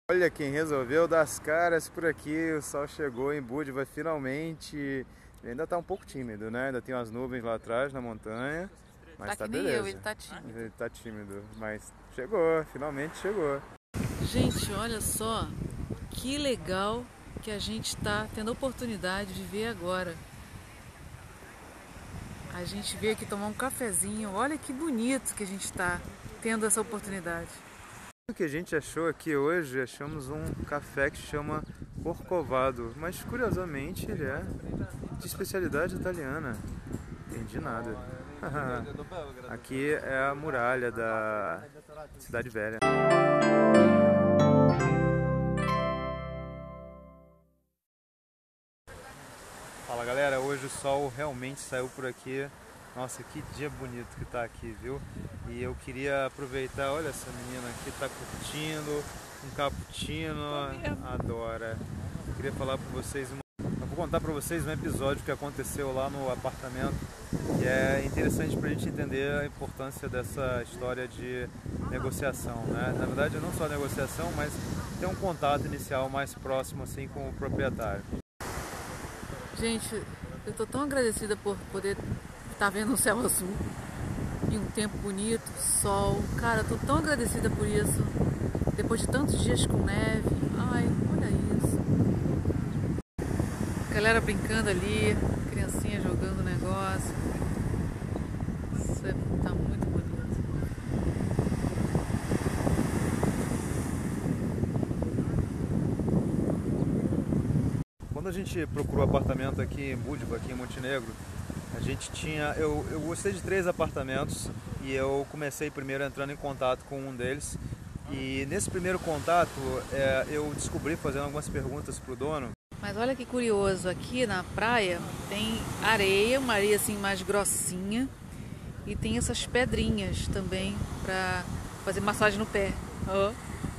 Olha quem resolveu dar as caras por aqui, o sol chegou em Budva finalmente. Ele ainda tá um pouco tímido, né? Ainda tem umas nuvens lá atrás na montanha, mas tá que nem beleza. eu, ele tá tímido. Ele tá tímido, mas chegou, finalmente chegou. Gente, olha só que legal que a gente tá tendo a oportunidade de ver agora. A gente veio aqui tomar um cafezinho, olha que bonito que a gente tá tendo essa oportunidade. O que a gente achou aqui hoje, achamos um café que chama Corcovado, mas curiosamente ele é de especialidade italiana. Entendi nada. Aqui é a muralha da Cidade Velha. Fala galera, hoje o sol realmente saiu por aqui. Nossa, que dia bonito que tá aqui, viu? E eu queria aproveitar, olha essa menina aqui, tá curtindo um cappuccino, adora. Eu queria falar pra vocês, eu vou contar pra vocês um episódio que aconteceu lá no apartamento, que é interessante pra gente entender a importância dessa história de negociação, né? Na verdade, não só a negociação, mas ter um contato inicial mais próximo assim com o proprietário. Gente, eu tô tão agradecida por poder estar vendo um céu azul e um tempo bonito, sol. Cara, tô tão agradecida por isso. Depois de tantos dias com neve. Ai, olha isso. Galera brincando ali, criancinha jogando negócio. Isso tá muito bonito. Quando a gente procurou apartamento aqui em Budva, aqui em Montenegro, a gente tinha, eu gostei de 3 apartamentos e eu comecei primeiro entrando em contato com um deles. E nesse primeiro contato eu descobri, fazendo algumas perguntas pro dono. Mas olha que curioso, aqui na praia tem areia, uma areia assim mais grossinha, e tem essas pedrinhas também para fazer massagem no pé. Oh.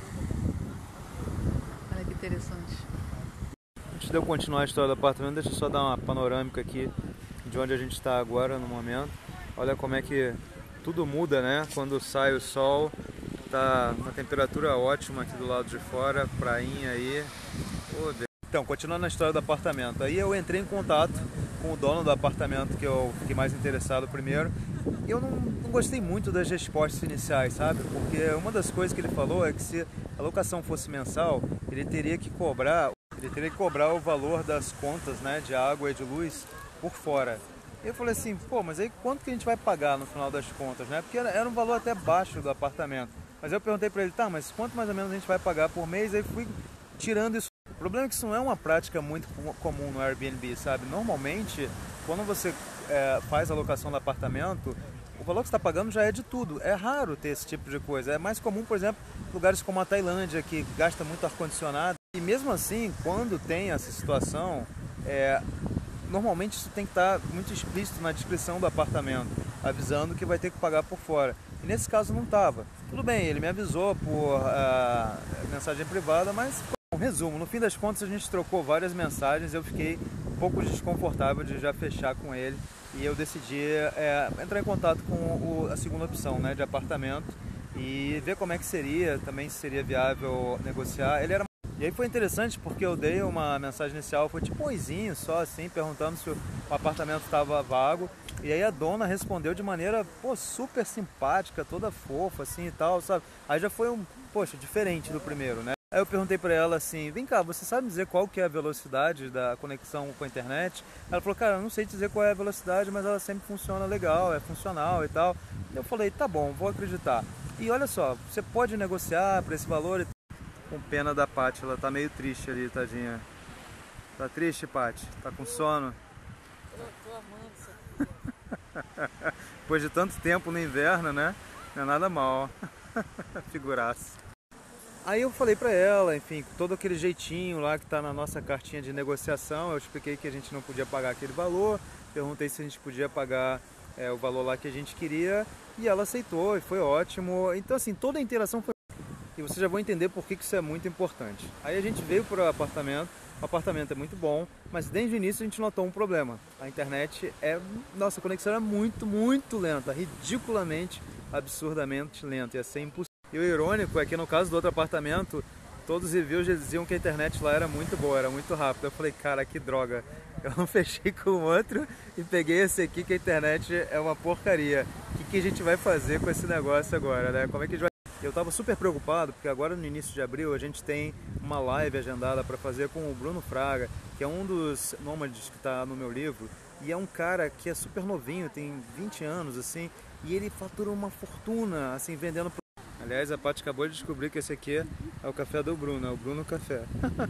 Olha que interessante. Antes de eu continuar a história do apartamento, deixa eu só dar uma panorâmica aqui de onde a gente está agora no momento. Olha como é que tudo muda, né? Quando sai o sol, tá uma temperatura ótima aqui do lado de fora, prainha aí. Oh, então, continuando a história do apartamento, aí eu entrei em contato com o dono do apartamento, que eu fiquei mais interessado primeiro. E eu não gostei muito das respostas iniciais, sabe? Porque uma das coisas que ele falou é que se a locação fosse mensal, ele teria que cobrar o valor das contas, né, de água e de luz por fora. Eu falei assim, pô, mas aí quanto que a gente vai pagar no final das contas, né? Porque era um valor até baixo do apartamento. Mas eu perguntei para ele, tá, mas quanto mais ou menos a gente vai pagar por mês? Aí fui tirando isso. O problema é que isso não é uma prática muito comum no Airbnb, sabe? Normalmente, quando você faz a locação do apartamento, o valor que você está pagando já é de tudo. É raro ter esse tipo de coisa. É mais comum, por exemplo, lugares como a Tailândia, que gasta muito ar-condicionado. E mesmo assim, quando tem essa situação, normalmente isso tem que estar muito explícito na descrição do apartamento, avisando que vai ter que pagar por fora. E nesse caso não estava. Tudo bem, ele me avisou por mensagem privada, mas um resumo, no fim das contas a gente trocou várias mensagens, eu fiquei um pouco desconfortável de já fechar com ele e eu decidi entrar em contato com a segunda opção, né, de apartamento e ver como é que seria, também se seria viável negociar. E aí foi interessante porque eu dei uma mensagem inicial, foi tipo um oizinho só assim, perguntando se o apartamento estava vago. E aí a dona respondeu de maneira, pô, super simpática, toda fofa assim e tal, sabe? Aí já foi poxa, diferente do primeiro, né? Aí eu perguntei pra ela assim, vem cá, você sabe dizer qual que é a velocidade da conexão com a internet? Ela falou, cara, eu não sei dizer qual é a velocidade, mas ela sempre funciona legal, é funcional e tal. Eu falei, tá bom, vou acreditar. E olha só, você pode negociar por esse valor e com pena da Paty, ela tá meio triste ali, tadinha. Tá triste, Paty? Tá com sono? Tô amando isso. Depois de tanto tempo no inverno, né? Não é nada mal. Figuraça. Aí eu falei pra ela, enfim, todo aquele jeitinho lá que tá na nossa cartinha de negociação, eu expliquei que a gente não podia pagar aquele valor, perguntei se a gente podia pagar o valor lá que a gente queria, e ela aceitou, e foi ótimo. Então assim, toda a interação foi... E vocês já vão entender por que isso é muito importante. Aí a gente veio para o apartamento é muito bom, mas desde o início a gente notou um problema. A internet nossa, a conexão é muito, muito lenta, ridiculamente, absurdamente lenta, ia ser impossível. E o irônico é que no caso do outro apartamento, todos os reviews diziam que a internet lá era muito boa, era muito rápida. Eu falei, cara, que droga. Eu não fechei com o outro e peguei esse aqui que a internet é uma porcaria. O que a gente vai fazer com esse negócio agora, né? Como é que a gente vai... Eu tava super preocupado porque agora no início de abril a gente tem uma live agendada para fazer com o Bruno Fraga, que é um dos nômades que está no meu livro, e é um cara que é super novinho, tem 20 anos assim, e ele fatura uma fortuna assim vendendo. Aliás, a Paty acabou de descobrir que esse aqui é o café do Bruno, é o Bruno Café.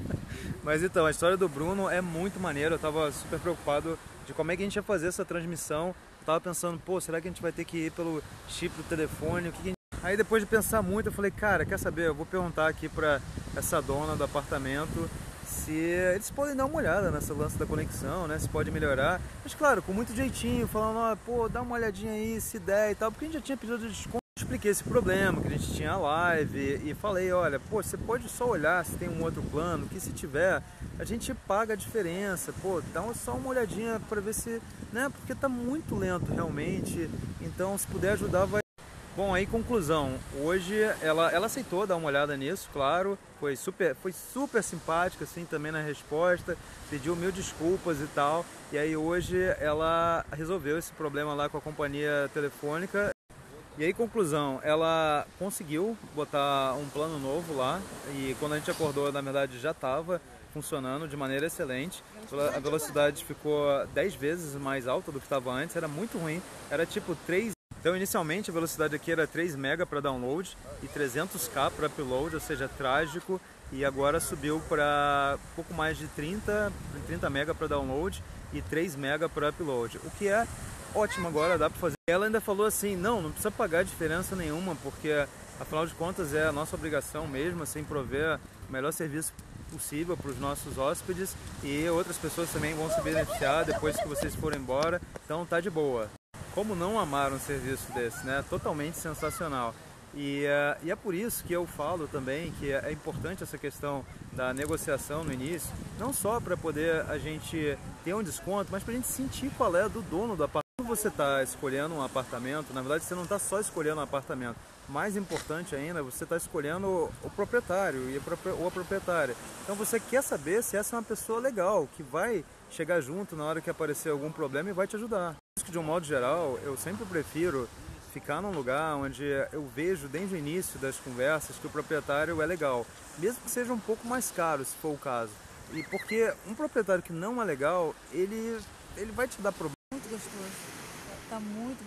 Mas então, a história do Bruno é muito maneira, eu tava super preocupado de como é que a gente ia fazer essa transmissão. Eu tava pensando, pô, será que a gente vai ter que ir pelo chip do telefone? O que a gente... Aí depois de pensar muito, eu falei, cara, quer saber? Eu vou perguntar aqui pra essa dona do apartamento se eles podem dar uma olhada nessa lance da conexão, né? Se pode melhorar. Mas claro, com muito jeitinho, falando, ó, pô, dá uma olhadinha aí, se der e tal, porque a gente já tinha pedido de desconto. Expliquei esse problema, que a gente tinha a live e falei, olha, pô, você pode só olhar se tem um outro plano, que se tiver, a gente paga a diferença, pô, dá só uma olhadinha para ver se, né, porque tá muito lento realmente, então se puder ajudar vai... Bom, aí conclusão, hoje ela aceitou dar uma olhada nisso, claro, foi super simpática assim também na resposta, pediu 1000 desculpas e tal, e aí hoje ela resolveu esse problema lá com a companhia telefônica. E aí, conclusão, ela conseguiu botar um plano novo lá e quando a gente acordou, na verdade, já estava funcionando de maneira excelente. A velocidade ficou 10 vezes mais alta do que estava antes, era muito ruim, era tipo 3. Então, inicialmente, a velocidade aqui era 3 MB para download e 300k para upload, ou seja, trágico. E agora subiu para pouco mais de 30 MB para download e 3 MB para upload, o que é ótimo agora, dá para fazer. Ela ainda falou assim, não precisa pagar diferença nenhuma, porque afinal de contas é a nossa obrigação mesmo, assim, prover o melhor serviço possível para os nossos hóspedes e outras pessoas também vão se beneficiar depois que vocês forem embora, então tá de boa. Como não amar um serviço desse, né? Totalmente sensacional. E é por isso que eu falo também que é importante essa questão da negociação no início, não só para poder a gente ter um desconto, mas para a gente sentir qual é do dono do apartamento. Quando você está escolhendo um apartamento, na verdade você não está só escolhendo um apartamento, mais importante ainda, você está escolhendo o proprietário ou a proprietária. Então você quer saber se essa é uma pessoa legal, que vai chegar junto na hora que aparecer algum problema e vai te ajudar. Por isso que, de um modo geral, eu sempre prefiro ficar num lugar onde eu vejo desde o início das conversas que o proprietário é legal, mesmo que seja um pouco mais caro, se for o caso. E porque um proprietário que não é legal, ele vai te dar problema. Muito gostoso, tá muito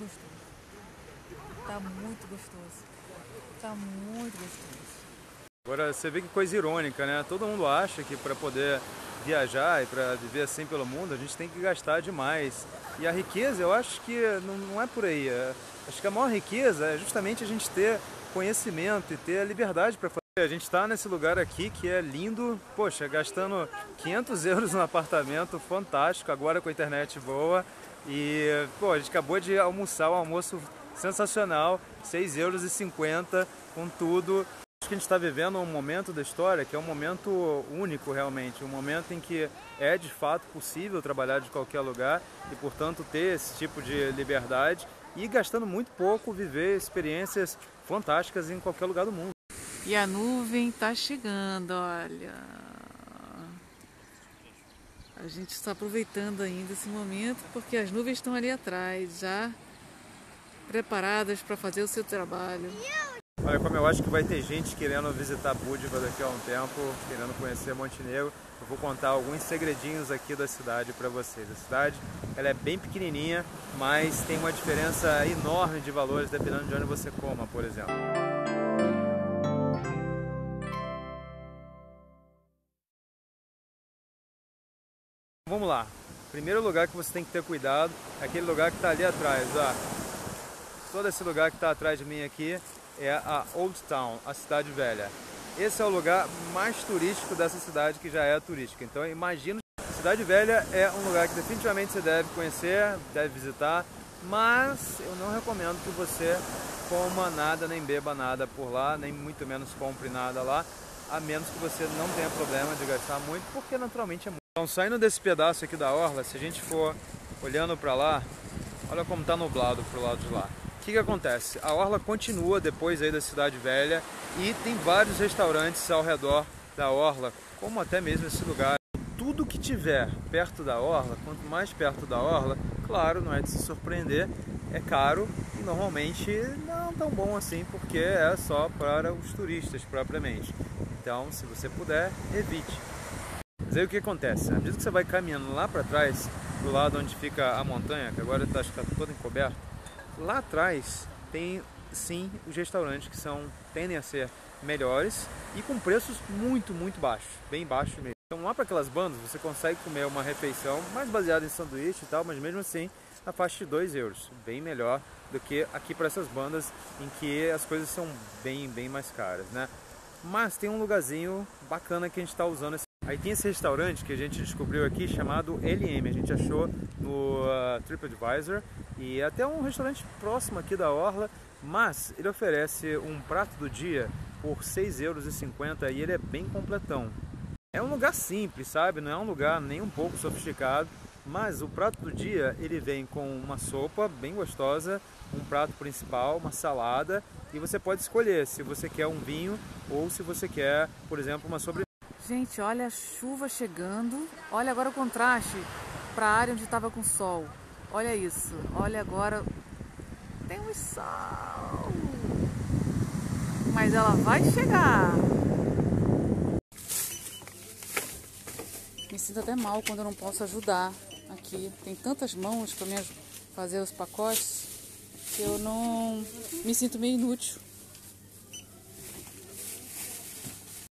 gostoso, tá muito gostoso, tá muito gostoso. Agora você vê que coisa irônica, né? Todo mundo acha que para poder viajar e para viver assim pelo mundo a gente tem que gastar demais. E a riqueza, eu acho que não é por aí. Acho que a maior riqueza é justamente a gente ter conhecimento e ter a liberdade para fazer. A gente está nesse lugar aqui que é lindo, poxa, gastando 500 euros no apartamento, fantástico, agora com a internet boa. E, pô, a gente acabou de almoçar um almoço sensacional, 6,50 euros com tudo. Acho que a gente está vivendo um momento da história que é um momento único realmente, um momento em que é de fato possível trabalhar de qualquer lugar e, portanto, ter esse tipo de liberdade e, gastando muito pouco, viver experiências fantásticas em qualquer lugar do mundo. E a nuvem tá chegando, olha. A gente está aproveitando ainda esse momento porque as nuvens estão ali atrás, já preparadas para fazer o seu trabalho. Olha, como eu acho que vai ter gente querendo visitar Budva daqui a um tempo, querendo conhecer Montenegro, eu vou contar alguns segredinhos aqui da cidade para vocês. A cidade, ela é bem pequenininha, mas tem uma diferença enorme de valores dependendo de onde você coma, por exemplo. Vamos lá. Primeiro lugar que você tem que ter cuidado é aquele lugar que está ali atrás. Ó. Todo esse lugar que está atrás de mim aqui é a Old Town, a cidade velha. Esse é o lugar mais turístico dessa cidade, que já é turística. Então imagino que a cidade velha é um lugar que definitivamente você deve conhecer, deve visitar, mas eu não recomendo que você coma nada, nem beba nada por lá, nem muito menos compre nada lá, a menos que você não tenha problema de gastar muito, porque naturalmente é muito. Então, saindo desse pedaço aqui da orla, se a gente for olhando para lá, olha como está nublado pro lado de lá. que acontece? A orla continua depois aí da Cidade Velha e tem vários restaurantes ao redor da orla, como até mesmo esse lugar. Tudo que tiver perto da orla, quanto mais perto da orla, claro, não é de se surpreender, é caro e normalmente não tão bom assim, porque é só para os turistas propriamente. Então, se você puder, evite. Mas aí o que acontece? À medida que você vai caminhando lá para trás, do lado onde fica a montanha, que agora acho que está todo encoberto, lá atrás tem sim os restaurantes que tendem a ser melhores e com preços muito baixos, bem baixos mesmo. Então lá para aquelas bandas você consegue comer uma refeição mais baseada em sanduíche e tal, mas mesmo assim na faixa de 2 euros, bem melhor do que aqui para essas bandas em que as coisas são bem mais caras, né? Mas tem um lugarzinho bacana que a gente está usando. Aí tem esse restaurante que a gente descobriu aqui chamado LM, a gente achou no TripAdvisor e é até um restaurante próximo aqui da orla, mas ele oferece um prato do dia por 6,50 euros e ele é bem completão. É um lugar simples, sabe? Não é um lugar nem um pouco sofisticado, mas o prato do dia ele vem com uma sopa bem gostosa, um prato principal, uma salada e você pode escolher se você quer um vinho ou se você quer, por exemplo, uma sobremesa. Gente, olha a chuva chegando. Olha agora o contraste para a área onde estava com sol. Olha isso. Olha agora. Tem um sol. Mas ela vai chegar. Me sinto até mal quando eu não posso ajudar aqui. Tem tantas mãos para me fazer os pacotes que eu não me sinto meio inútil.